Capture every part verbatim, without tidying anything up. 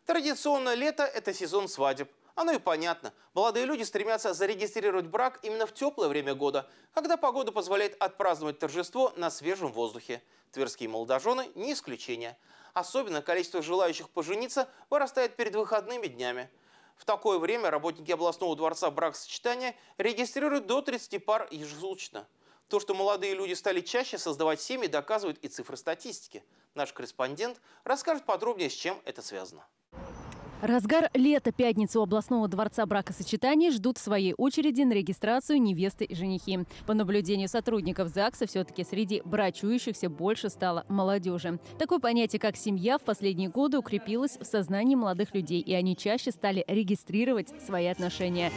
Традиционно лето – это сезон свадеб. Оно и понятно. Молодые люди стремятся зарегистрировать брак именно в теплое время года, когда погода позволяет отпраздновать торжество на свежем воздухе. Тверские молодожены не исключение. Особенно количество желающих пожениться вырастает перед выходными днями. В такое время работники областного дворца бракосочетания регистрируют до тридцати пар ежесуточно. То, что молодые люди стали чаще создавать семьи, доказывают и цифры статистики. Наш корреспондент расскажет подробнее, с чем это связано. Разгар лета, пятницу областного дворца бракосочетаний ждут в своей очереди на регистрацию невесты и женихи. По наблюдению сотрудников ЗАГСа, все-таки среди брачующихся больше стало молодежи. Такое понятие, как семья, в последние годы укрепилось в сознании молодых людей, и они чаще стали регистрировать свои отношения.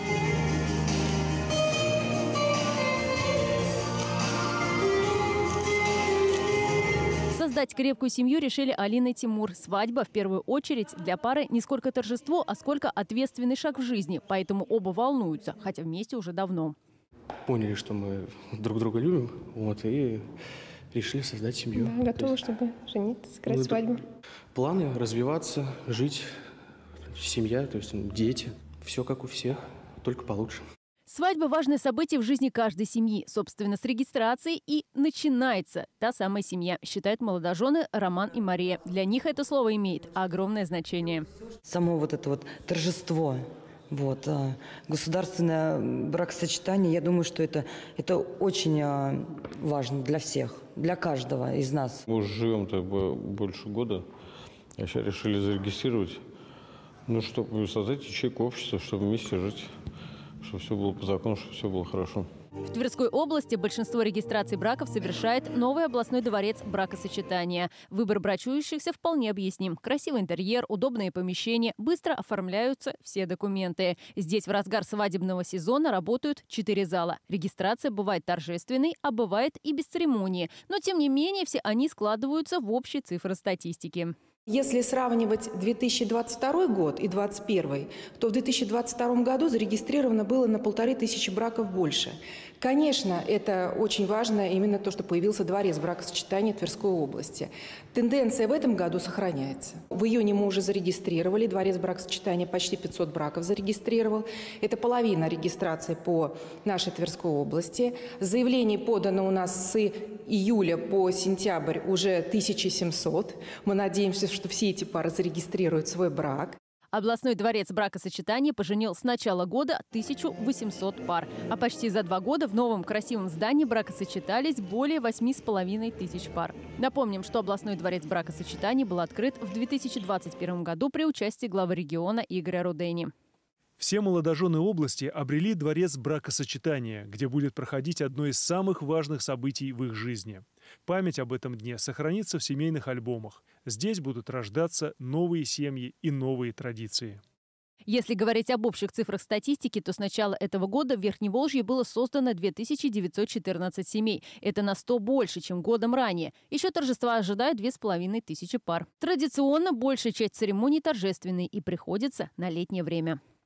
Создать крепкую семью решили Алина и Тимур. Свадьба, в первую очередь, для пары не сколько торжество, а сколько ответственный шаг в жизни. Поэтому оба волнуются, хотя вместе уже давно. Поняли, что мы друг друга любим, вот, и решили создать семью. Да, готовы, есть, чтобы жениться, сыграть ну, свадьбу. Планы развиваться, жить, семья, то есть дети. Все как у всех, только получше. Свадьба – важное событие в жизни каждой семьи. Собственно, с регистрации и начинается та самая семья, считают молодожены Роман и Мария. Для них это слово имеет огромное значение. Само вот это вот торжество, вот, государственное бракосочетание, я думаю, что это, это очень важно для всех, для каждого из нас. Мы уже живем-то больше года, а сейчас решили зарегистрировать, ну, чтобы создать ячейку общества, чтобы вместе жить. Чтобы все было по закону, чтобы все было хорошо. В Тверской области большинство регистраций браков совершает новый областной дворец бракосочетания. Выбор брачующихся вполне объясним. Красивый интерьер, удобные помещения, быстро оформляются все документы. Здесь в разгар свадебного сезона работают четыре зала. Регистрация бывает торжественной, а бывает и без церемонии. Но тем не менее все они складываются в общие цифры статистики. Если сравнивать две тысячи двадцать второй год и две тысячи двадцать первый, то в две тысячи двадцать втором году зарегистрировано было на полторы тысячи браков больше. Конечно, это очень важно именно то, что появился дворец бракосочетания Тверской области. Тенденция в этом году сохраняется. В июне мы уже зарегистрировали, дворец бракосочетания почти пятьсот браков зарегистрировал. Это половина регистрации по нашей Тверской области. Заявлений подано у нас с июля по сентябрь уже тысяча семьсот. Мы надеемся, что все эти пары зарегистрируют свой брак. Областной дворец бракосочетания поженил с начала года тысячу восемьсот пар. А почти за два года в новом красивом здании бракосочетались более восьми с половиной тысяч пар. Напомним, что областной дворец бракосочетания был открыт в две тысячи двадцать первом году при участии главы региона Игоря Рудени. Все молодожены области обрели дворец бракосочетания, где будет проходить одно из самых важных событий в их жизни. Память об этом дне сохранится в семейных альбомах. Здесь будут рождаться новые семьи и новые традиции. Если говорить об общих цифрах статистики, то с начала этого года в Верхневолжье было создано две тысячи девятьсот четырнадцать семей. Это на сто больше, чем годом ранее. Еще торжества ожидают две с половиной тысячи пар. Традиционно большая часть церемоний торжественной и приходится на летнее время.